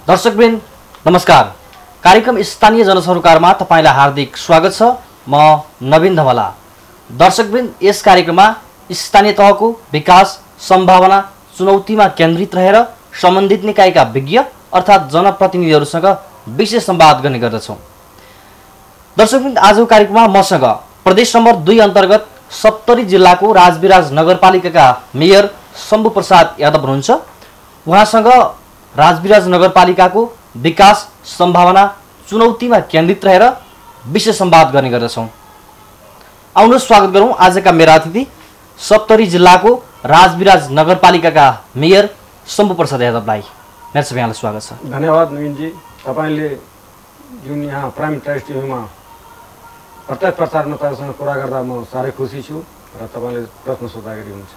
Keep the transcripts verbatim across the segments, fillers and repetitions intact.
दर्शकवृन्द नमस्कार। कार्यक्रम स्थानीय जनसरोकारमा तपाईलाई हार्दिक स्वागत छ। म नवीन धमला। दर्शकवृन्द यस कार्यक्रममा स्थानीय तहको विकास सम्भावना चुनौतीमा केन्द्रित रहेर सम्बन्धित निकायका विज्ञ अर्थात् जनप्रतिनिधिहरूसँग विशेष संवाद गर्ने गर्दछौँ। दर्शकवृन्द आजको कार्यक्रममा मसँग प्रदेश नम्बर दुई अन्तर्गत सप्तरी जिल्लाको राजविराज नगरपालिकाका मेयर शम्भु प्रसाद यादव हुनुहुन्छ। उहाँसँग राजविराज नगरपालिकाको विकास सम्भावना चुनौतीमा केन्द्रित रहेर विशेष संवाद गर्ने गर्दछौँ। आउनुहोस् स्वागत गरौँ आजका मेरा अतिथि सप्तरी जिल्लाको राजविराज नगरपालिकाका मेयर शम्भु प्रसाद यादवलाई। मेयर साहब यहाँलाई स्वागत छ। धन्यवाद नवीनजी। तपाईले जुन यहाँ प्राइम टाइम्स टिभीमा प्रत्यक्ष प्रसारणमा तपाईँसँग कुरा गर्दा म साह्रै खुसी छु र तपाईँले प्रश्न सोद्धाखेरि हुन्छ।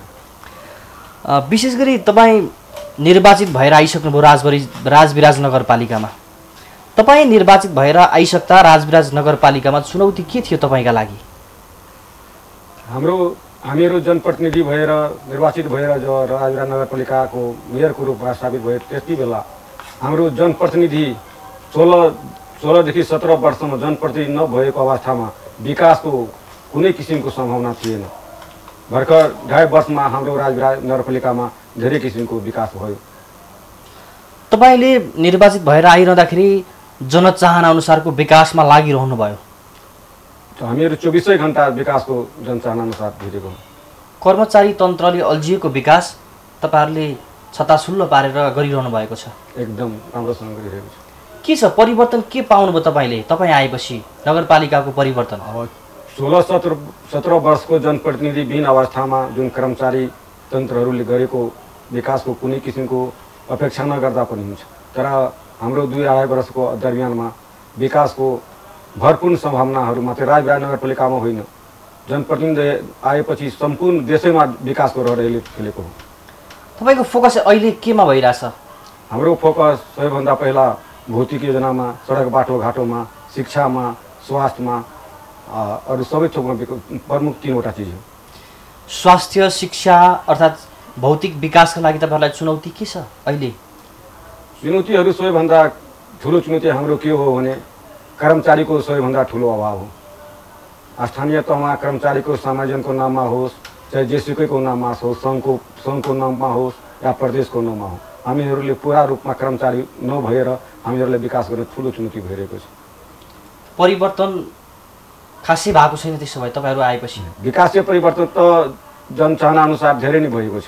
विशेष गरी तपाईँ निर्वाचित भएर आइसक्नुभयो राजविराज राजविराज नगरपालिकामा। तपाईँ निर्वाचित भएर आइसक्दा राजविराज नगरपालिकामा चुनौती के थियो तपाईँका लागि? हाम्रो हामीहरू जनप्रतिनिधि भएर निर्वाचित भएर जो राजविराज नगरपालिकाको मेयरको रूपमा स्थापित भयो त्यति बेला हाम्रो जनप्रतिनिधि सोह्र सोह्रदेखि सत्र वर्षसम्म जनप्रतिनिधि नभएको अवस्थामा विकासको कुनै किसिमको सम्भावना थिएन। भर्खर ढाई वर्षमा हाम्रो राजविराज नगरपालिकामा धेरै किसिमको विकास भयो। तपाईले निर्वाचित भएर आइरहँदाखेरि जनचाहना अनुसारको विकासमा लागिरहनु भयो। हामीहरू चौबिसै घण्टा विकासको जनचाहना अनुसार भिडेको। कर्मचारी तन्त्रले अल्झिएको विकास तपाईहरूले छताछुल्लो पारेर गरिरहनु भएको छ। एकदम राम्रोसँग गरिरहेको छ। के छ परिवर्तन के पाउनुभयो तपाईँले तपाईँ आएपछि नगरपालिकाको परिवर्तन? अब सोह्र सत्र सत्र वर्षको जनप्रतिनिधिविहीन अवस्थामा जुन कर्मचारी तन्त्रहरूले गरेको विकासको कुनै किसिमको अपेक्षा नगर्दा पनि हुन्छ, तर हाम्रो दुई अढाई वर्षको दरमियानमा विकासको भरपूर्ण सम्भावनाहरू मात्रै राजविराज नगरपालिकामा होइन जनप्रतिनिधि आएपछि सम्पूर्ण देशैमा विकासको रहरले खेलेको हो। तपाईँको फोकस अहिले केमा भइरहेछ? हाम्रो फोकस सबैभन्दा पहिला भौतिक योजनामा, सडक बाटोघाटोमा, शिक्षामा, स्वास्थ्यमा, अरू सबै थोकमा प्रमुख तीनवटा चिज हो। स्वास्थ्य शिक्षा अर्थात् भौतिक विकासका लागि तपाईँहरूलाई चुनौती के छ अहिले? चुनौतीहरू सबैभन्दा ठुलो चुनौती हाम्रो के हो भने कर्मचारीको सबैभन्दा ठुलो अभाव हो। स्थानीय तहमा कर्मचारीको संयोजनको नाममा होस् चाहे जेसुकैको नाममा होस्, सङ्घको सङ्घको नाममा होस् या प्रदेशको नाममा हो, हामीहरूले पुरा रूपमा कर्मचारी नभएर हामीहरूले विकास गर्न ठुलो चुनौती भइरहेको छ। परिवर्तन खासै भएको छैन त्यसो भए तपाईँहरू आएपछि? विकासीय परिवर्तन त जनचाहना अनुसार धेरै नै भएको छ,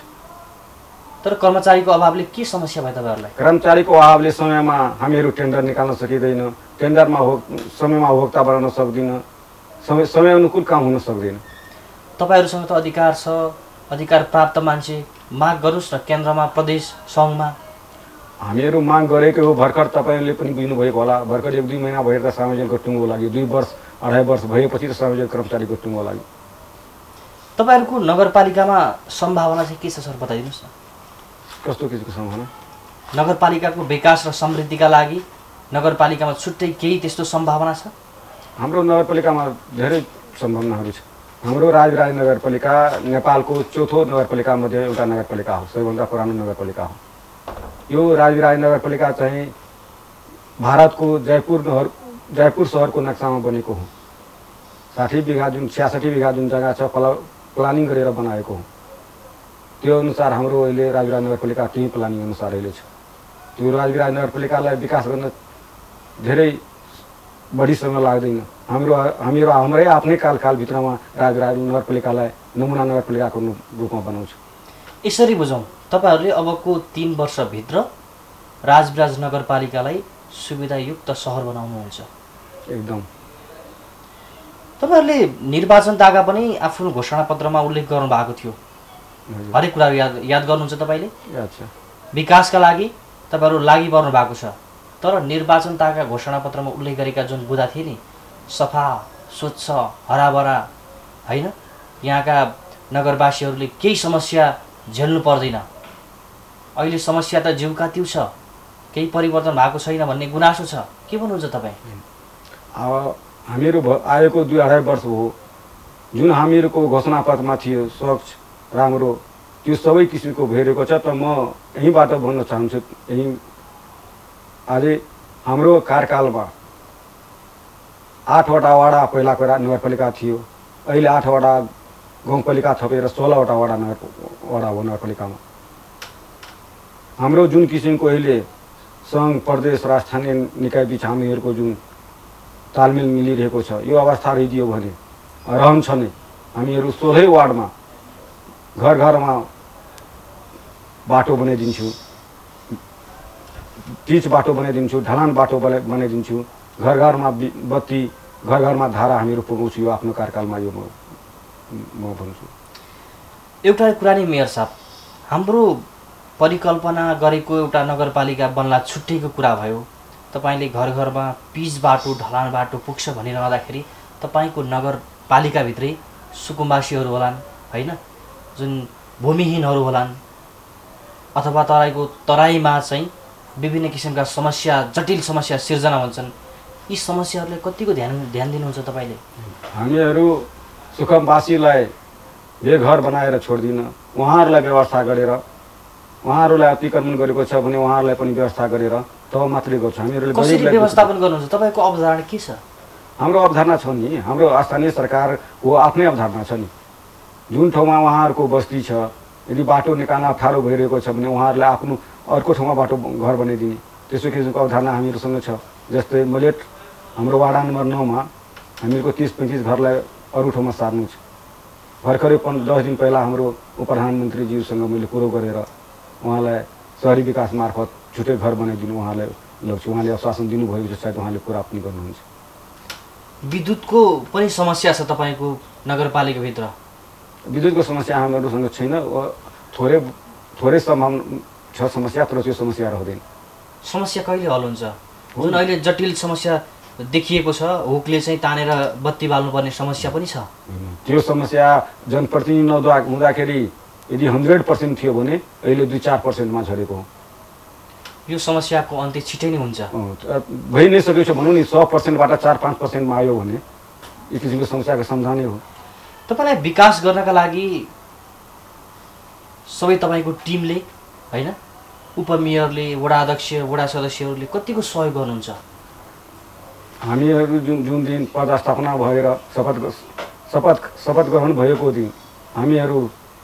तर कर्मचारीको अभावले के समस्या भयो तपाईँहरूलाई? कर्मचारीको अभावले समयमा हामीहरू टेन्डर निकाल्न सकिँदैन, टेन्डरमा हो समयमा उपभोक्ता बनाउन सक्दैन, समय समय अनुकूल काम हुन सक्दैन। तपाईँहरूसँग त अधिकार छ, अधिकार प्राप्त मान्छे माग गर्नुहोस् न केन्द्रमा, प्रदेश, सङ्घमा। हामीहरू माग गरेको हो। भर्खर तपाईँले पनि बुझ्नुभएको होला, भर्खर एक दुई महिना भएर त सार्वजनिकको टुङ्गो लाग्यो, दुई वर्ष अढाई वर्ष भएपछि त सार्वजनिक कर्मचारीको टुङ्गो लाग्यो। तपाईँहरूको नगरपालिकामा सम्भावना चाहिँ के छ सर बताइदिनुहोस् न? कस्तो किसिमको सम्भावना? नगरपालिकाको विकास र समृद्धिका लागि नगरपालिकामा छुट्टै केही त्यस्तो सम्भावना छ? हाम्रो नगरपालिकामा धेरै सम्भावनाहरू छ। हाम्रो राजविराज नगरपालिका नेपालको चौथो नगरपालिकामध्ये एउटा नगरपालिका हो, सबैभन्दा पुरानो नगरपालिका हो। यो राजविराज नगरपालिका चाहिँ भारतको जयपुर नगर जयपुर सहरको नक्सामा बनेको हो। साठी बिघा जुन छ्यासठी बिघा जुन जग्गा छ प्ला प्लानिङ गरेर बनाएको हो, त्यो अनुसार हाम्रो अहिले राजविराज नगरपालिका त्यही प्लानिङ अनुसार अहिले छ। त्यो राजविराज नगरपालिकालाई विकास गर्न धेरै बढी समय लाग्दैन। हाम्रो हामीहरू हाम्रै आफ्नै कालकालभित्रमा राजविराज नगरपालिकालाई नमुना नगरपालिकाको रूपमा बनाउँछ। यसरी बुझौँ, तपाईँहरूले अबको तीन वर्षभित्र राजविराज नगरपालिकालाई सुविधायुक्त सहर बनाउनुहुन्छ? एकदम। तपाईँहरूले निर्वाचन ताका पनि आफ्नो घोषणापत्रमा उल्लेख गर्नु भएको थियो, हरेक कुराहरू याद याद गर्नुहुन्छ तपाईँले? याद छ। विकासका लागि तपाईँहरू लागि पर्नु भएको छ, तर निर्वाचन ताका घोषणापत्रमा उल्लेख गरेका जुन बुँदा थिए नि, सफा स्वच्छ हराभरा होइन, यहाँका नगरवासीहरूले केही समस्या झेल्नु पर्दैन, अहिले समस्या त जिउका त्यो छ, केही परिवर्तन भएको छैन भन्ने गुनासो छ, के भन्नुहुन्छ तपाईँ? अब हामीहरू आएको दुई अढाई वर्ष हो, जुन हामीहरूको घोषणापत्रमा थियो स्वच्छ राम्रो, त्यो सबै किसिमको भइरहेको छ। त म यहीँबाट भन्न चाहन्छु, यही अझै हाम्रो कार्यकालमा आठवटा वडा पहिलाको नगरपालिका थियो, अहिले आठवटा गाउँपालिका थपेर सोह्रवटा वडा नगर वडा हो नगरपालिकामा। हाम्रो जुन किसिमको अहिले सङ्घ प्रदेश र स्थानीय निकाय बिच हामीहरूको जुन तालमेल मिलिरहेको छ, यो अवस्था रहिदियो भने रहन्छ नै हामीहरू सोह्रै वार्डमा घर घरमा बाटो बनाइदिन्छु, पिच बाटो बनाइदिन्छु, ढलान बाटो बनाइदिन्छु, घर घरमा बत्ती, घर घरमा धारा हामीहरू पुगाउँछु। यो आफ्नो कार्यकालमा यो म म भन्छु। एउटा कुरा नि मेयर साहब, हाम्रो परिकल्पना गरेको एउटा नगरपालिका बन्ला छुट्टैको कुरा भयो। तपाईँले घर घरमा पिच बाटो ढलान बाटो पुग्छ भनिरहँदाखेरि तपाईँको नगरपालिकाभित्रै सुकुम्बासीहरू होलान् होइन, जुन भूमिहीनहरू होलान्, अथवा तराईको तराईमा चाहिँ विभिन्न किसिमका समस्या जटिल समस्या सिर्जना हुन्छन्। यी समस्याहरूलाई कतिको ध्यान ध्यान दिनुहुन्छ तपाईँले? हामीहरू सुकुम्बासीलाई बेघर बनाएर छोड्दिन, उहाँहरूलाई व्यवस्था गरेर, उहाँहरूलाई अतिक्रमण गरेको छ भने उहाँहरूलाई पनि व्यवस्था गरेर तब मात्रै गर्छ। हामीहरूले कसरी व्यवस्थापन गर्नुहुन्छ? तपाईँको अवधारणा के छ? हाम्रो अवधारणा छ नि, हाम्रो स्थानीय सरकारको आफ्नै अवधारणा छ नि। जुन ठाउँमा उहाँहरूको बस्ती छ, यदि बाटो निकाल्न अप्ठ्यारो भइरहेको छ भने उहाँहरूलाई आफ्नो अर्को ठाउँमा बाटो घर बनाइदिने त्यसो किसिमको अवधारणा हामीहरूसँग छ। जस्तै मलेट हाम्रो वाडा नम्बर नौमा हामीहरूको तिस पैँतिस घरलाई अरू ठाउँमा सार्नु छ। भर्खरै पन्ध्र दस दिन पहिला हाम्रो उपप्रधानमन्त्रीज्यूसँग मैले कुरो गरेर उहाँलाई सहरी विकास मार्फत छुट्टै घर बनाइदिनु उहाँलाई लग्छु। उहाँले आश्वासन दिनुभएको छ, सायद उहाँले कुरा पनि गर्नुहुन्छ। विद्युतको पनि समस्या छ तपाईँको नगरपालिकाभित्र? विद्युतको समस्या हामीहरूसँग छैन, थोरै थोरै सम्भावना छ समस्या, तर त्यो समस्या रहँदैन। समस्या कहिले हल हुन्छ? जुन अहिले जटिल समस्या देखिएको छ, हुकले चाहिँ तानेर बत्ती बाल्नुपर्ने समस्या पनि छ। त्यो समस्या जनप्रतिनिधि नहुँदा हुँदाखेरि यदि हन्ड्रेड पर्सेन्ट थियो भने अहिले दुई चार पर्सेन्टमा झरेको हो। यो समस्याको अन्त्य छिटै नै हुन्छ? भइ नै सकेको छ भनौँ नि। सौ पर्सेन्टबाट चार पाँच पर्सेन्टमा आयो भने यो किसिमको समस्याको समाधानै हो। तपाईँलाई विकास गर्नका लागि सबै तपाईँको टिमले होइन, उपमेयरले, वडा अध्यक्ष, वडा सदस्यहरूले कतिको सहयोग गर्नुहुन्छ? हामीहरू जुन जुन दिन पदस्थापना भएर शपथ शपथ शपथ ग्रहण भएको दिन हामीहरू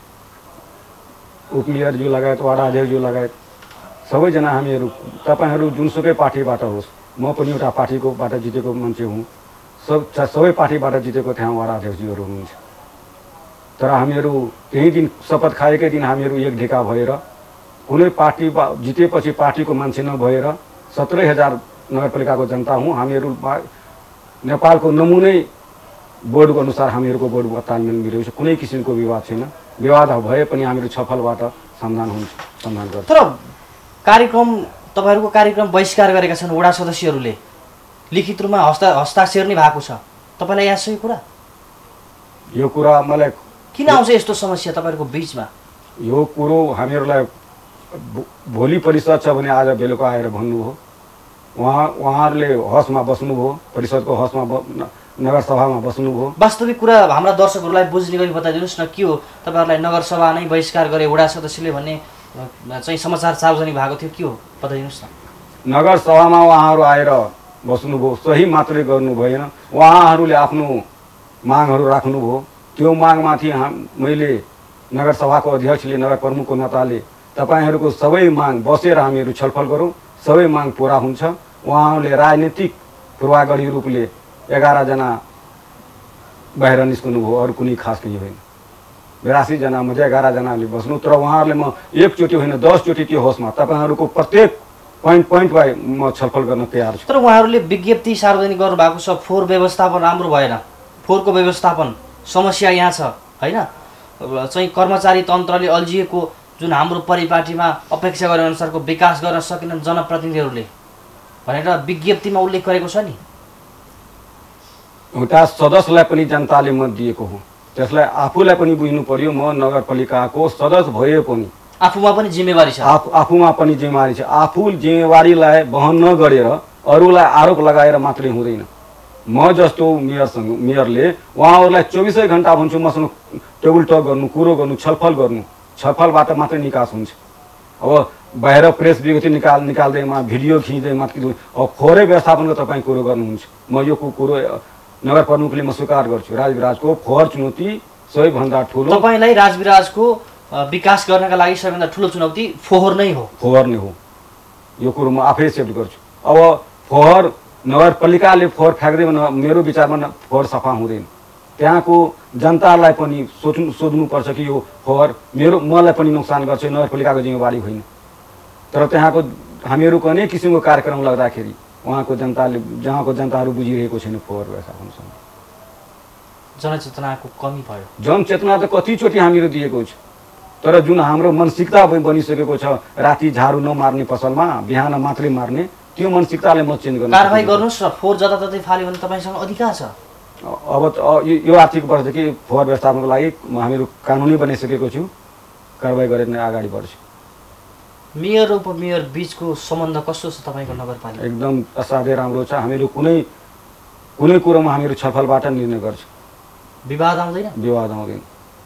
उपमेयरज्यू लगायत वडा अध्यक्षज्यू लगायत सबैजना हामीहरू, तपाईँहरू जुनसुकै पार्टीबाट होस्, म पनि एउटा पार्टीकोबाट जितेको मान्छे हुँ, सब सबै पार्टीबाट जितेको त्यहाँ वडा अध्यक्षज्यूहरू हुनुहुन्छ। तर हामीहरू त्यही दिन शपथ खाएकै दिन हामीहरू एक ढिका भएर कुनै पार्टी जितेपछि पार्टीको मान्छे नभएर सत्रै हजार नगरपालिकाको जनता हुँ, हामीहरू नेपालको नमुनै बोर्डको अनुसार हामीहरूको बोर्डमा तालमेल मिलेको छ। कुनै किसिमको विवाद छैन। विवाद भए पनि हामीहरू छलफलबाट समाधान हुन्छ समाधान गर्छ। तर कार्यक्रम तपाईँहरूको कार्यक्रम बहिष्कार गरेका छन् वडा सदस्यहरूले, लिखित रूपमा हस्ता हस्ताक्षर नै भएको छ। तपाईँलाई याद छ यो कुरा? यो कुरा मलाई किन आउँछ यस्तो समस्या तपाईँहरूको बिचमा? यो कुरो हामीहरूलाई भोलि परिषद छ भने आज बेलुका आएर भन्नुभयो। उहाँ उहाँहरूले हसमा बस्नुभयो, परिषदको हसमा नगरसभामा बस्नुभयो। वास्तविक कुरा हाम्रा दर्शकहरूलाई बुझ्ने गरी बताइदिनुहोस् न, के हो तपाईँहरूलाई नगरसभा नै बहिष्कार गरे वडा सदस्यले भन्ने चाहिँ समाचार सार्वजनिक भएको थियो, के हो बताइदिनुहोस् न। नगरसभामा उहाँहरू आएर बस्नुभयो, सही मात्रै गर्नु भएन। उहाँहरूले आफ्नो मागहरू राख्नुभयो। त्यो मागमाथि मैले नगरसभाको अध्यक्षले, नगर प्रमुखको नाताले तपाईँहरूको सबै माग बसेर हामीहरू छलफल गरौँ, सबै माग पुरा हुन्छ। उहाँहरूले राजनीतिक पूर्वाग्रही रूपले एघारजना बाहिर निस्कनु भयो, अरू कुनै खास केही होइन। बिरासीजना मध्ये एघारजनाले बस्नु, तर उहाँहरूले म एकचोटि होइन दसचोटि त्यो होसमा तपाईँहरूको प्रत्येक पोइन्ट पोइन्ट बाई म छलफल गर्न तयार छु। तर उहाँहरूले विज्ञप्ति सार्वजनिक गर्नुभएको छ, फोहोर व्यवस्थापन राम्रो भएन, फोहोरको व्यवस्थापन समस्या यहाँ छ होइन, चाहिँ कर्मचारी तन्त्रले अल्झिएको जुन हाम्रो परिपाटीमा अपेक्षा गरे अनुसारको विकास गर्न सकेनन् जनप्रतिनिधिहरूले भनेर विज्ञप्तिमा उल्लेख गरेको छ नि। एउटा सदस्यलाई पनि जनताले मत दिएको हो, त्यसलाई आफूलाई पनि बुझ्नु पर्यो। म नगरपालिकाको सदस्य भए पनि आफूमा पनि जिम्मेवारी छ, आफू आफूमा पनि जिम्मेवारी छ। आफू जिम्मेवारीलाई वहन नगरेर अरूलाई आरोप लगाएर मात्रै हुँदैन। म जस्तो मेयरसँग मेयरले उहाँहरूलाई चौबिसै घन्टा भन्छु मसँग टेबल टक गर्नु, कुरो गर्नु, छलफल गर्नु, छलफलबाट मात्रै निकास हुन्छ। अब बाहिर प्रेस विज्ञप्ति निकाल निकाल्दैमा भिडियो खिच्दैमा अब फोहोरै व्यवस्थापनको तपाईँ कुरो गर्नुहुन्छ। म यो कुरो नगर प्रमुखले म स्वीकार गर्छु। राजविराजको फोहोर चुनौती सबैभन्दा ठुलो तपाईँलाई राजविराजको विकास गर्नका लागि सबैभन्दा ठुलो चुनौती फोहोर नै हो। फोहोर नै हो, यो कुरो म आफै एक्सेप्ट गर्छु। अब फोहोर नगरपालिकाले फोहोर फ्याँक्दैन, मेरो विचारमा फोहोर सफा हुँदैन। त्यहाँको जनतालाई पनि सोच्नु सोध्नुपर्छ कि यो फोहोर मेरो मलाई पनि नोक्सान गर्छ, नगरपालिकाको जिम्मेवारी होइन। तर त्यहाँको हामीहरू कुनै किसिमको कार्यक्रम लाग्दाखेरि उहाँको जनताले जहाँको जनताहरू बुझिरहेको छैन फोहोर व्यवस्थापनसँग। जनचेतनाको कमी भयो। जनचेतना त कतिचोटि हामीहरू दिएको छ, तर जुन हाम्रो मानसिकता बनिसकेको छ राति झाडु नमार्ने पसलमा बिहान मात्रै मार्ने, त्यो मानसिकताले म चेन्ज गर्नु। कारबाही गर्नुहोस् र फोहोर जताततै फाल्यो भने तपाईँसँग अधिकार छ। अब यो आर्थिक वर्षदेखि फोहोर व्यवस्थापनको लागि हामीहरू कानुनै बनाइसकेको छु, कारबाही गरेर नै अगाडि बढ्छु। मेयर र उपमेयर बिचको सम्बन्ध कस्तो छ तपाईँको नगरपालिका? एकदम असाध्यै राम्रो छ। हामीहरू कुनै कुनै कुरोमा हामीहरू छलफलबाट निर्णय गर्छौँ, विवाद आउँदैन। विवाद आउँदैन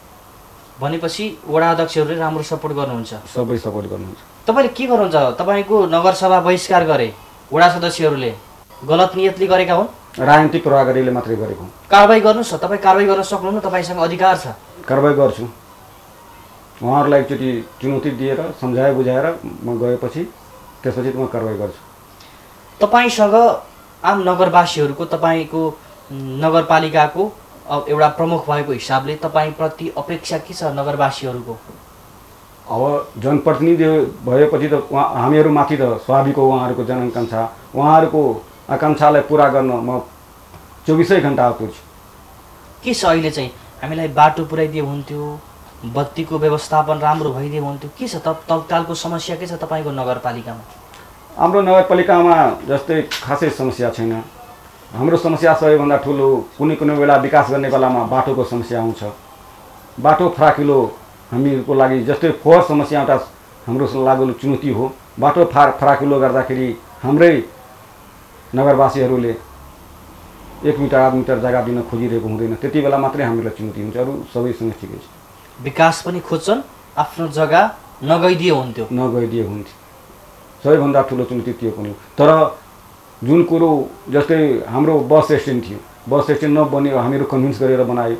भनेपछि वडा अध्यक्षहरूले राम्रो सपोर्ट गर्नुहुन्छ? सबै सपोर्ट गर्नुहुन्छ। तपाईँले के गर्नुहुन्छ? तपाईँको नगरसभा बहिष्कार गरे वडा सदस्यहरूले, गलत नियतले गरेका हुन्? राजनीतिक प्रभावकारीले मात्रै गरेको। कारबाही गर्नुहोस् न, तपाईँ कारबाही गर्न सक्नुहुन्न, तपाईँसँग अधिकार छ। कारबाही गर्छु। उहाँहरूलाई एकचोटि चुनौती दिएर सम्झाए बुझाएर म गएपछि त्यसपछि म कारबाही गर्छु। तपाईँसँग आम नगरवासीहरूको, तपाईँको नगरपालिकाको एउटा प्रमुख भएको हिसाबले तपाईँप्रति अपेक्षा के छ नगरवासीहरूको? अब जनप्रतिनिधि भएपछि त हामीहरूमाथि त स्वाभाविक हो उहाँहरूको जनआकाङ्क्षा। उहाँहरूको आकाङ्क्षालाई पुरा गर्न म चौबिसै घन्टा आएको छु। के छ अहिले चाहिँ? हामीलाई बाटो पुर्याइदिए हुन्थ्यो, बत्तीको व्यवस्थापन राम्रो भइदिए हुन्थ्यो, के छ त तत्कालको समस्या के छ तपाईँको नगरपालिकामा? हाम्रो नगरपालिकामा जस्तै खासै समस्या छैन। हाम्रो समस्या सबैभन्दा ठुलो कुनै कुनै बेला विकास गर्ने बेलामा बाटोको समस्या आउँछ। बाटो फराकिलो हामीहरूको लागि, जस्तै फोहोर समस्या एउटा हाम्रो लागि चुनौती हो। बाटो फा फराकिलो गर्दाखेरि हाम्रै नगरवासीहरूले एक मिटर आध मिटर जग्गा दिन खोजिरहेको हुँदैन, त्यति बेला मात्रै हामीलाई चुनौती हुन्छ। अरू सबैसँग ठिकै छ। विकास पनि खोज्छन्, आफ्नो जग्गा नगइदिए हुन्थ्यो नगइदिए हुन्थ्यो सबैभन्दा ठुलो चुनौती त्यो पनि। तर जुन कुरो जस्तै हाम्रो बस स्ट्यान्ड थियो, बस स्ट्यान्ड नबन्यो, हामीहरू कन्भिन्स गरेर बनायो।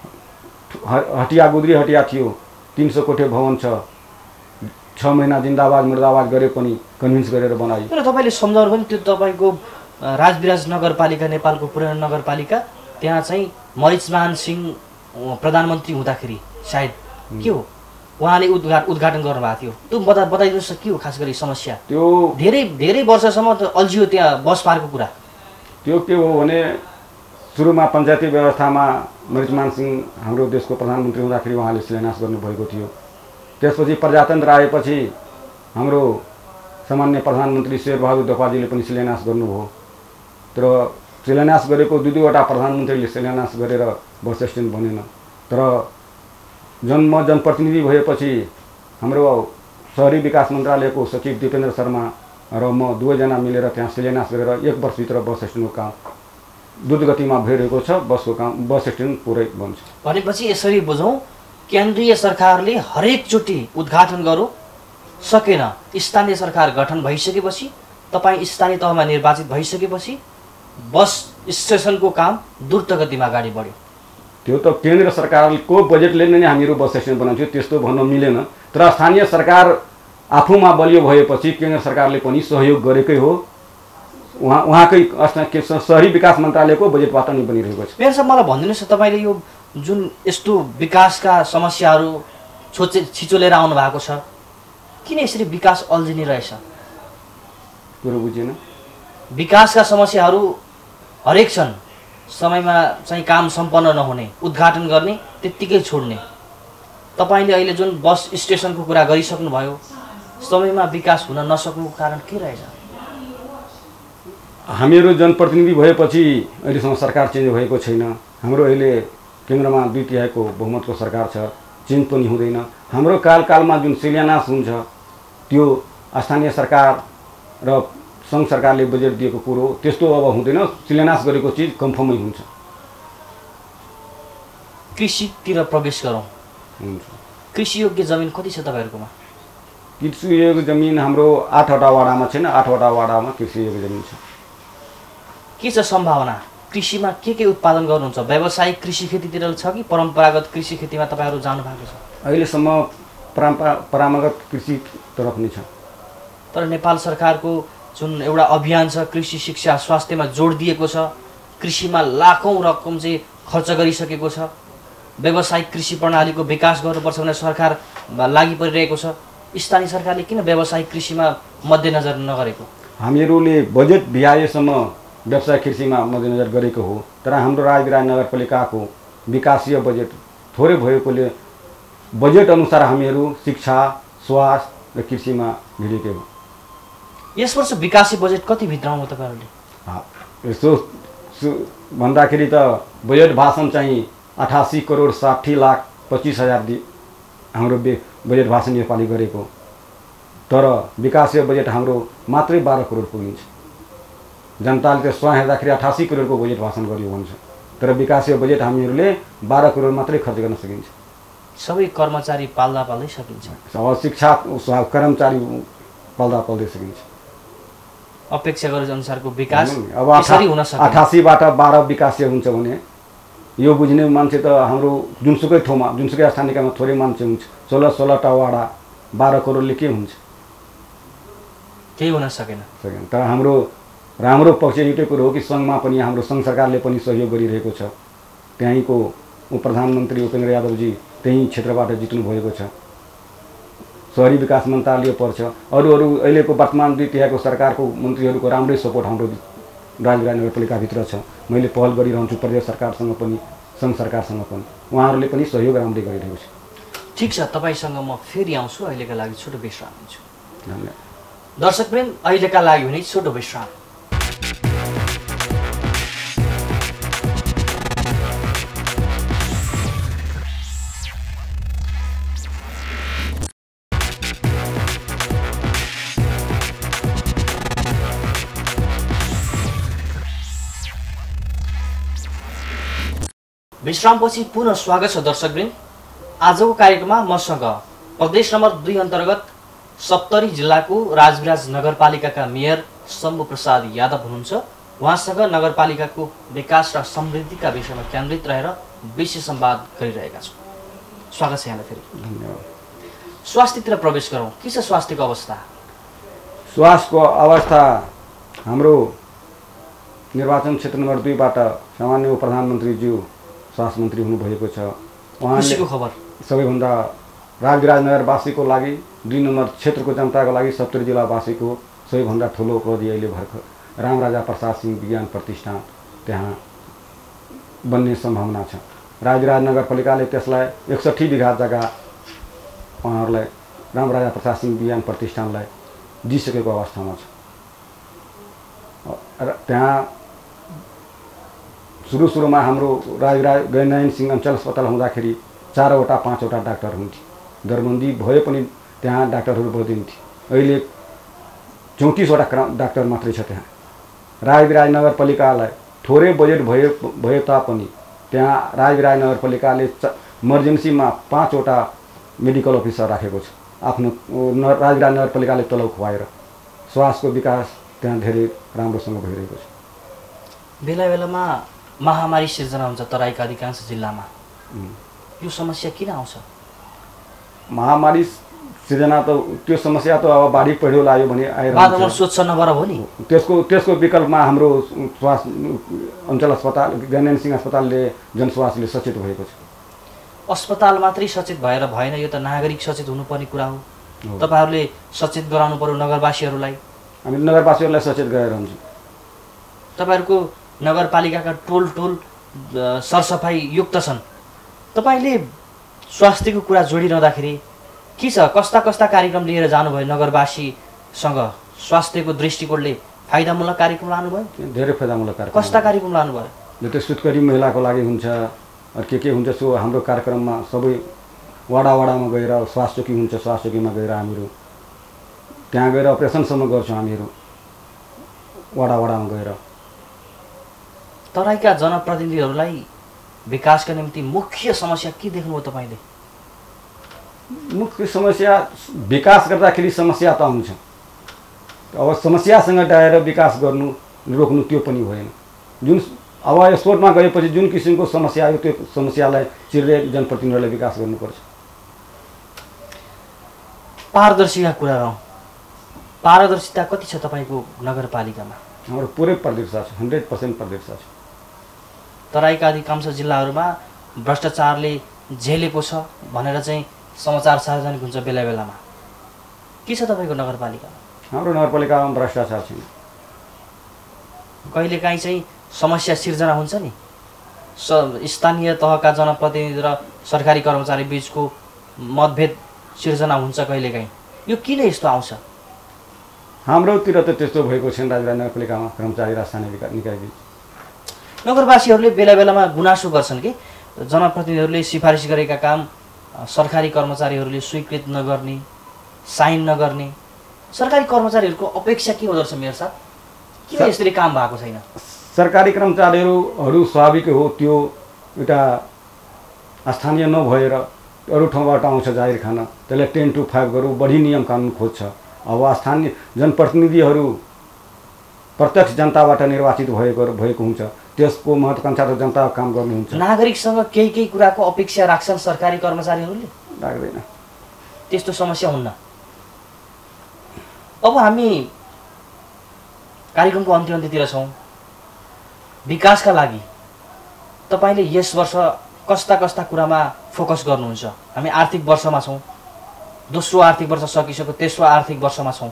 हटिया गुद्री हटिया थियो, तीन सौ कोठे भवन छ, छ महिना जिन्दाबाद मुर्दाबाद गरे पनि कन्भिन्स गरेर बनायो। तर तपाईँले सम्झाउनु पनि त्यो तपाईँको राजविराज नगरपालिका नेपालको पुरानो नगरपालिका, त्यहाँ चाहिँ मरिचमान सिंह प्रधानमन्त्री हुँदाखेरि सायद के हो उहाँले उद्घाटन उद्घाटन गर्नुभएको थियो, त्यो बता बताइदिनुहोस् न के हो खास गरी समस्या? त्यो धेरै धेरै वर्षसम्म अल्झियो त्यहाँ बस पार्कको कुरा। त्यो के हो भने सुरुमा पञ्चायती व्यवस्थामा मरिचमान सिंह हाम्रो देशको प्रधानमन्त्री हुँदाखेरि उहाँले शिलान्यास गर्नुभएको थियो। त्यसपछि प्रजातन्त्र आएपछि हाम्रो सामान्य प्रधानमन्त्री शेरबहादुर देउपाजीले पनि शिलान्यास गर्नुभयो। तर शिलान्यास गरेको दुई दुईवटा प्रधानमन्त्रीले शिलान्यास गरेर बस स्ट्यान्ड बनेन। तर जन्म जनप्रतिनिधि भएपछि हाम्रो शहरी विकास मन्त्रालयको सचिव दिपेन्द्र शर्मा र म दुवैजना मिलेर त्यहाँ शिलान्यास गरेर एक वर्षभित्र बस स्ट्यान्डको काम द्रुत गतिमा भइरहेको छ। बसको काम बस स्ट्यान्ड पुरै बन्छ। भनेपछि यसरी बुझौँ, केन्द्रीय सरकारले हरेकचोटि उद्घाटन गरौँ सकेन, स्थानीय सरकार गठन भइसकेपछि, तपाईँ स्थानीय तहमा निर्वाचित भइसकेपछि बस स्टेसनको काम द्रुत गतिमा अगाडि बढ्यो। त्यो त केन्द्र सरकारको बजेटले नै हामीहरू बस स्ट्यान्ड बनाउँछौँ, त्यस्तो भन्न मिलेन। तर स्थानीय सरकार आफूमा बलियो भएपछि केन्द्र सरकारले पनि सहयोग गरेकै हो। उहाँ उहाँकै शहरी विकास मन्त्रालयको बजेटबाट नै बनिरहेको छ। मेरो सब मलाई भनिदिनुहोस् न, तपाईँले यो जुन यस्तो विकासका समस्याहरू छोचे छिचोलेर आउनु भएको छ, किन यसरी विकास अल्झिने रहेछ? कुरो बुझेन। विकासका समस्याहरू हरेक छन्, समयमा चाहिँ काम सम्पन्न नहुने, उद्घाटन गर्ने त्यत्तिकै छोड्ने। तपाईँले अहिले जुन बस स्टेसनको कुरा गरिसक्नुभयो, समयमा विकास हुन नसक्नुको कारण के रहेछ? हामीहरू जनप्रतिनिधि भएपछि अहिलेसम्म सरकार चेन्ज भएको छैन। हाम्रो अहिले केन्द्रमा दुई तिहाईको बहुमतको सरकार छ, चेन्ज पनि हुँदैन। हाम्रो कालकालमा जुन शिलान्यास हुन्छ त्यो स्थानीय सरकार र सङ्घ सरकारले बजेट दिएको कुरो त्यस्तो अब हुँदैन। शिलान्यास गरेको चिज कन्फर्मै हुन्छ। कृषितिर प्रवेश गरौँ। हुन्छ। कृषि योग्य जमिन कति छ तपाईँहरूकोमा? कृषि योग्य जमिन हाम्रो आठवटा वाडामा छैन, आठवटा वाडामा कृषि योग्य जमिन छ। के छ सम्भावना? कृषिमा के के उत्पादन गर्नुहुन्छ? व्यावसायिक कृषि खेतीतिर छ कि परम्परागत कृषि खेतीमा तपाईँहरू जानु भएको छ? अहिलेसम्म परम्परा परम्परागत कृषि तरफ नै छ। तर नेपाल सरकारको जुन एउटा अभियान छ कृषि शिक्षा स्वास्थ्यमा जोड दिएको छ, कृषिमा लाखौँ रकम चाहिँ खर्च गरिसकेको छ, व्यावसायिक कृषि प्रणालीको विकास गर्नुपर्छ भनेर सरकार लागि परिरहेको छ, स्थानीय सरकारले किन व्यावसायिक कृषिमा मध्यनजर नगरेको? हामीहरूले बजेट भ्याएसम्म व्यवसाय कृषिमा मध्यनजर गरेको हो, तर हाम्रो राजविराज नगरपालिकाको विकासीय बजेट थोरै भएकोले बजेट अनुसार हामीहरू शिक्षा स्वास्थ्य र कृषिमा भिडेको हो। यस वर्ष विकासी बजेट कति भित्राउनु तपाईँहरूले? यसो भन्दाखेरि त बजेट भाषण चाहिँ अठासी करोड साठी लाख पच्चिस हजार दि हाम्रो बजेट भाषण योपालि गरेको, तर विकासीय बजेट हाम्रो मात्रै बाह्र करोड पुगिन्छ। जनताले त्यो स्व हेर्दाखेरि अठासी करोडको बजेट भाषण गरियो भन्छ, तर विकासीय बजेट हामीहरूले बाह्र करोड मात्रै खर्च गर्न सकिन्छ। सबै कर्मचारी पाल्दा पाल्दै सकिन्छ, अब शिक्षा कर्मचारी पाल्दा पाल्दै सकिन्छ। अपेक्षा गरे अनुसारको विकास अब अठासीबाट बाह्र विकासीय हुन्छ भने यो बुझ्ने मान्छे त हाम्रो जुनसुकै ठाउँमा जुनसुकै स्थानीयकामा थोरै मान्छे हुन्छ। सोह्र सोह्रवटा वाडा बाह्र करोडले के हुन्छ? केही हुन सकेन सकेन। तर हाम्रो राम्रो पक्ष एउटै कुरो हो कि सङ्घमा पनि हाम्रो सङ्घ सरकारले पनि सहयोग गरिरहेको छ। त्यहीँको प्रधानमन्त्री उपेन्द्र यादवजी त्यही क्षेत्रबाट जित्नु भएको छ। शहरी विकास मन्त्रालय पर्छ। अरू अरू अहिलेको वर्तमान दुई तिहाईको सरकारको मन्त्रीहरूको राम्रै सपोर्ट हाम्रो राजविराज नगरपालिकाभित्र छ। मैले पहल गरिरहन्छु प्रदेश सरकारसँग पनि सङ्घ सरकारसँग पनि, उहाँहरूले पनि सहयोग राम्रै गरिरहेको छ। ठिक छ, तपाईँसँग म फेरि आउँछु। अहिलेका लागि छोटो विश्राम लिन्छु। धन्यवाद। दर्शकवृन्द, अहिलेका लागि भने छोटो विश्राम। विश्रामपछि पुनः स्वागत छ दर्शकवृन्द। आजको कार्यक्रममा मसँग प्रदेश नम्बर दुई अन्तर्गत सप्तरी जिल्लाको राजविराज नगरपालिकाका मेयर शम्भु प्रसाद यादव हुनुहुन्छ। उहाँसँग नगरपालिकाको विकास र समृद्धिका विषयमा केन्द्रित रहेर विशेष संवाद गरिरहेका छौँ। स्वागत छ यहाँलाई फेरि। धन्यवाद। स्वास्थ्यतिर प्रवेश गरौँ। के छ स्वास्थ्यको अवस्था? स्वास्थ्यको अवस्था हाम्रो निर्वाचन क्षेत्र नम्बर दुईबाट सामान्य प्रधानमन्त्रीज्यू स्वास्थ्य मन्त्री हुनुभएको छ। उहाँको खबर सबैभन्दा राजविराज नगरवासीको लागि, दुई नम्बर क्षेत्रको जनताको लागि, सप्तरी जिल्लावासीको सबैभन्दा ठुलो उपलब्धि अहिले भर्खर रामराजा प्रसाद सिंह विज्ञान प्रतिष्ठान त्यहाँ बन्ने सम्भावना छ। राजविराज नगरपालिकाले त्यसलाई एकसट्ठी बिघा जग्गा उहाँहरूलाई रामराजा प्रसाद सिंह विज्ञान प्रतिष्ठानलाई दिइसकेको अवस्थामा छ। त्यहाँ सुरु सुरुमा हाम्रो राजविराज गैरनारायण सिंह अञ्चल अस्पताल हुँदाखेरि चारवटा पाँचवटा डाक्टर हुन्थे। दरबन्दी भए पनि त्यहाँ डाक्टरहरू बढ्दिन्थे। अहिले चौतिसवटा डाक्टर मात्रै छ त्यहाँ। राजविराज नगरपालिकालाई थोरै बजेट भए भए तापनि त्यहाँ राजविराज नगरपालिकाले इमर्जेन्सीमा पाँचवटा मेडिकल अफिसर राखेको छ। आफ्नो राजविराज नगरपालिकाले तलब खुवाएर स्वास्थ्यको विकास त्यहाँ धेरै राम्रोसँग भइरहेको छ। बेला बेलामा महामारी सिर्जना हुन्छ तराईका अधिकांश जिल्लामा। यो समस्या किन आउँछ? महामारी सिर्जना त त्यो समस्या त अब बाढी पहिरो लाग्यो भने आएर वातावरण स्वच्छ नभएर हो नि। त्यसको त्यसको विकल्पमा हाम्रो स्वास्थ्य अञ्चल अस्पताल गैरनारायण सिंह अस्पतालले जनस्वास्थ्यले सचेत भएको छ। अस्पताल मात्रै सचेत भएर भएन, यो त नागरिक सचेत हुनुपर्ने कुरा हो। तपाईँहरूले सचेत गराउनु पर्यो नगरवासीहरूलाई। हामी नगरवासीहरूलाई सचेत गराइरहन्छौँ। तपाईँहरूको नगरपालिकाका टोल टोल सरसफाइ युक्त छन्। तपाईँले स्वास्थ्यको कुरा जोडिरहँदाखेरि के छ, कस्ता कस्ता कार्यक्रम लिएर जानुभयो नगरवासीसँग? स्वास्थ्यको दृष्टिकोणले फाइदामूलक कार्यक्रम लानुभयो? धेरै फाइदामूलक कार्यक्रम। कस्ता कार्यक्रम लानुभयो? जस्तै सुत्करी महिलाको लागि हुन्छ, के के हुन्छ सो हाम्रो कार्यक्रममा सबै वडा वडामा गएर स्वास्थ्य चौकी हुन्छ, स्वास्थ्य चौकीमा गएर हामीहरू त्यहाँ गएर अपरेसनसम्म गर्छौँ। हामीहरू वडा वडामा गएर। तराईका जनप्रतिनिधिहरूलाई विकासका निम्ति मुख्य समस्या के देख्नुभयो तपाईँले? मुख्य समस्या विकास गर्दाखेरि समस्या त आउँछ। अब समस्यासँग डाएर विकास गर्नु रोक्नु त्यो पनि भएन। जुन अब यसोटमा गएपछि जुन किसिमको समस्या आयो त्यो समस्यालाई चिर्दै जनप्रतिनिधिहरूले विकास गर्नुपर्छ। पारदर्शिता कुरा गरौँ। पारदर्शिता कति छ तपाईँको नगरपालिकामा? हाम्रो पुरै पारदर्शिता छ, हन्ड्रेड पर्सेन्ट पारदर्शिता छ। तराईका अधिकांश जिल्लाहरूमा भ्रष्टाचारले झेलेको छ भनेर चाहिँ समाचार सार्वजनिक हुन्छ बेला बेलामा। के छ तपाईँको नगरपालिकामा? हाम्रो नगरपालिकामा भ्रष्टाचार छैन। कहिलेकाहीँ चाहिँ समस्या सिर्जना हुन्छ नि, स स्थानीय तहका जनप्रतिनिधि र सरकारी कर्मचारी बिचको मतभेद सिर्जना हुन्छ कहिलेकाहीँ। यो किन यस्तो आउँछ? हाम्रोतिर त त्यस्तो भएको छैन। राजविराज नगरपालिकामा कर्मचारी र स्थानीय विकास निकाय बिच नगरवासीहरूले बेला बेलामा गुनासो गर्छन् कि जनप्रतिनिधिहरूले सिफारिस गरेका काम सरकारी कर्मचारीहरूले स्वीकृत नगर्ने, साइन नगर्ने। सरकारी कर्मचारीहरूको अपेक्षा के हुँदो रहेछ मेयर साहब? किन यसरी काम भएको छैन? सरकारी कर्मचारीहरू स्वाभाविक हो, त्यो एउटा स्थानीय नभएर अरू ठाउँबाट आउँछ जागिर खान, त्यसलाई टेन टू फाइभ गरौँ, बढी नियम कानुन खोज्छ। अब स्थानीय जनप्रतिनिधिहरू प्रत्यक्ष जनताबाट निर्वाचित भएको भएको हुन्छ, त्यसको महत्त्वाकांक्षा त जनताको काम गर्नुहुन्छ। नागरिकसँग केही केही कुराको अपेक्षा राख्छन् सरकारी कर्मचारीहरूले? राख्दैन। त्यस्तो समस्या हुन्न। अब हामी कार्यक्रमको अन्त्य अन्त्यतिर छौँ। विकासका लागि तपाईँले यस वर्ष कस्ता कस्ता कुरामा फोकस गर्नुहुन्छ? हामी आर्थिक वर्षमा छौँ, दोस्रो आर्थिक वर्ष सकिसक्यो, तेस्रो आर्थिक वर्षमा छौँ।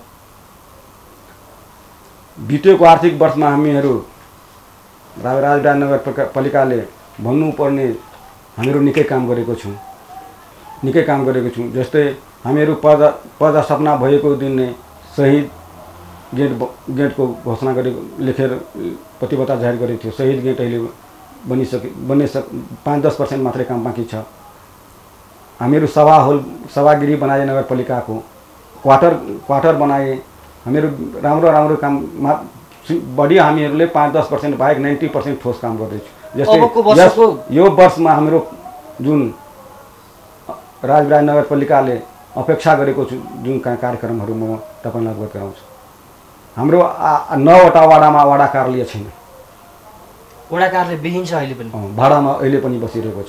बितेको आर्थिक वर्षमा हामीहरू राजविराज नगरपालिकाले भन्नुपर्ने हामीहरू निकै काम गरेको छौँ निकै काम गरेको छौँ जस्तै हामीहरू पद पद सपना भएको दिन नै शहीद गेट गेटको घोषणा गरेको लेखेर प्रतिबद्धता जाहेर गरेको थियो। शहीद गेट अहिले बनिसके बन्ने सक पाँच दस पर्सेन्ट मात्रै काम बाँकी छ। हामीहरू सभा हल सभागृह बनाए, नगरपालिकाको क्वार्टर क्वार्टर बनाए। हामीहरू राम्रो राम्रो काम बढी हामीहरूले पाँच दस पर्सेन्ट बाहेक नाइन्टी पर्सेन्ट ठोस काम गर्दैछौँ। जस्तै यो वर्षमा हाम्रो जुन राजविराज नगरपालिकाले अपेक्षा गरेको छु जुन कार्यक्रमहरू म तपाईँलाई अवगत गराउँछु। हाम्रो नौवटा वाडामा वाडा कार्यालय छैन। वडा कार्यालय विहीन छ अहिले पनि, भाडामा अहिले पनि बसिरहेको छ।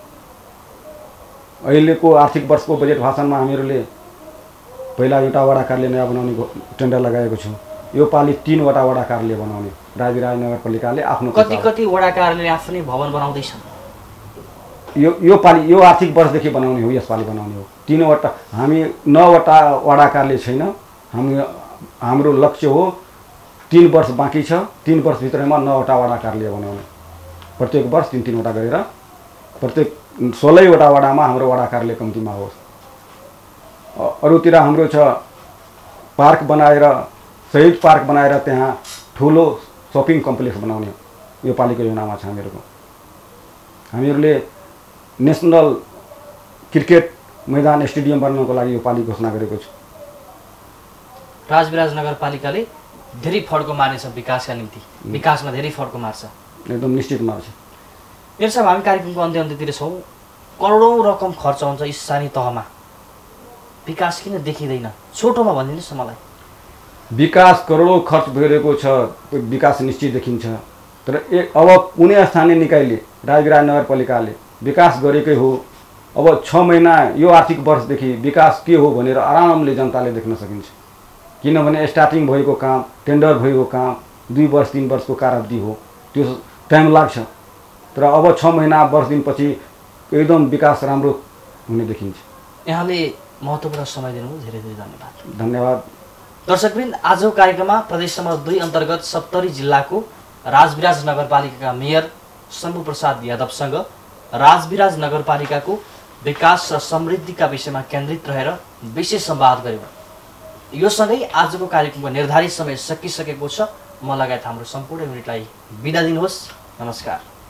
अहिलेको आर्थिक वर्षको बजेट भाषणमा हामीहरूले पहिला एउटा वडा कार्यालय नयाँ बनाउने टेन्डर लगाएको छौँ। यो पालि तीनवटा वडा कार्यालय बनाउने राजविराज नगरपालिकाले आफ्नो कति कति वडा कार्यालय आफ्नै भवन बनाउँदैछन्। यो यो पालि यो आर्थिक वर्षदेखि बनाउने हो, यसपालि बनाउने हो। तीनवटा हामी नौवटा वडा कार्यालय छैन। हामी हाम्रो लक्ष्य हो तीन वर्ष बाँकी छ, तीन वर्षभित्रमा नौवटा वडा कार्यालय बनाउने। प्रत्येक वर्ष तिन तिनवटा गरेर प्रत्येक सोह्रवटा वडामा हाम्रो वडा कार्यालय कम्तीमा होस्। अरूतिर हाम्रो छ पार्क बनाएर, शहीद पार्क बनाएर त्यहाँ ठुलो सपिङ कम्प्लेक्स बनाउने यो पालिको योजनामा छ हामीहरूको। हामीहरूले नेसनल क्रिकेट मैदान स्टेडियम बनाउनको लागि यो पालि घोषणा गरेको छु। राजविराज नगरपालिकाले धेरै फड्को मार्नेछ विकासका निम्ति, विकासमा धेरै फड्को मार्छ, एकदम निश्चित मार्छ। मेरो साहब हामी कार्यक्रमको अन्त्य अन्त्यतिर छौँ। करोडौँ रकम खर्च हुन्छ स्थानीय तहमा, विकास किन देखिँदैन? छोटोमा भनिदिनुहोस् न मलाई। विकास करोडौँ खर्च भइरहेको छ, विकास निश्चित देखिन्छ। तर एक अब कुनै स्थानीय निकायले राजविराज नगरपालिकाले विकास गरेकै हो। अब छ महिना यो आर्थिक वर्षदेखि विकास के हो भनेर आरामले जनताले देख्न सकिन्छ। किनभने स्टार्टिङ भएको काम, टेन्डर भएको काम दुई वर्ष तीन वर्षको कालावधि हो, त्यो टाइम लाग्छ। तर अब छ महिना वर्ष दिनपछि एकदम विकास राम्रो हुने देखिन्छ। यहाँले महत्त्वपूर्ण समय दिनुभयो, धेरै धेरै धन्यवाद। धन्यवाद। दर्शकवृन्द, आजको कार्यक्रममा प्रदेश नम्बर दुई अन्तर्गत सप्तरी जिल्लाको राजविराज नगरपालिकाका मेयर शम्भु प्रसाद यादवसँग राजविराज नगरपालिकाको विकास र समृद्धिका विषयमा केन्द्रित रहेर विशेष संवाद गऱ्यौँ। यो सँगै आजको कार्यक्रमको निर्धारित समय सकिसकेको छ। म लगायत हाम्रो सम्पूर्ण युनिटलाई बिदा दिनुहोस्। नमस्कार।